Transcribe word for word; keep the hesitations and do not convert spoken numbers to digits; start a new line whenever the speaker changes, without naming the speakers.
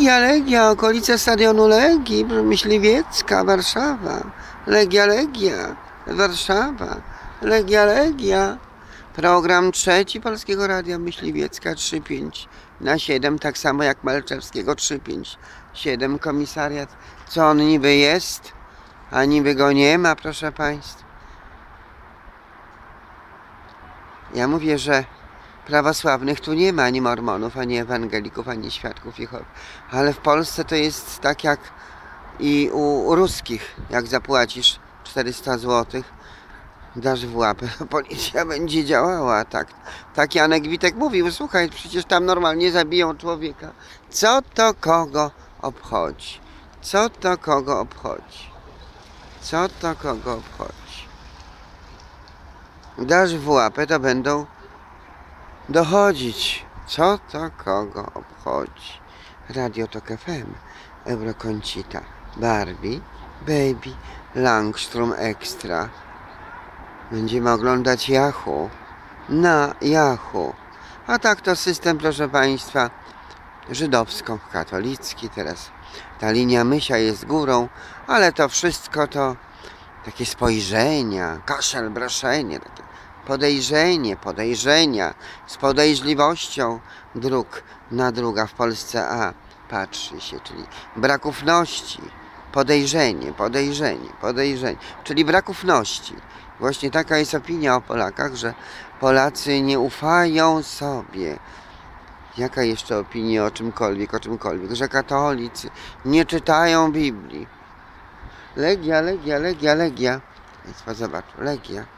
Legia, Legia, okolice stadionu Legii, Myśliwiecka, Warszawa. Legia, Legia, Warszawa. Legia, Legia. Program trzeci Polskiego Radia Myśliwiecka trzy pięć na siedem, tak samo jak Malczewskiego trzy pięć siedem. Komisariat, co on niby jest, a niby go nie ma, proszę Państwa. Ja mówię, że prawosławnych tu nie ma, ani mormonów, ani ewangelików, ani świadków Jehowy. Ale w Polsce to jest tak jak i u, u ruskich. Jak zapłacisz czterysta złotych, dasz w łapę, to policja będzie działała. Tak, tak Janek Witek mówił, słuchaj, przecież tam normalnie zabiją człowieka. Co to kogo obchodzi? Co to kogo obchodzi? Co to kogo obchodzi? Dasz w łapę, to będą dochodzić. Co to kogo obchodzi? Radio Tok F M, Euroconsita, Barbie, Baby, Langstrom Extra. Będziemy oglądać Yahoo. Na Yahoo. A tak to system, proszę Państwa, żydowsko-katolicki. Teraz ta linia mysia jest górą, ale to wszystko to takie spojrzenia, kaszel, braszenie, takie podejrzenie, podejrzenia, z podejrzliwością dróg na druga w Polsce A patrzy się, czyli brak ufności, podejrzenie, podejrzenie, podejrzenie, czyli brak ufności. Właśnie taka jest opinia o Polakach, że Polacy nie ufają sobie. Jaka jeszcze opinia o czymkolwiek, o czymkolwiek? Że katolicy nie czytają Biblii. Legia, Legia, Legia, Legia. Państwo zobaczą, Legia.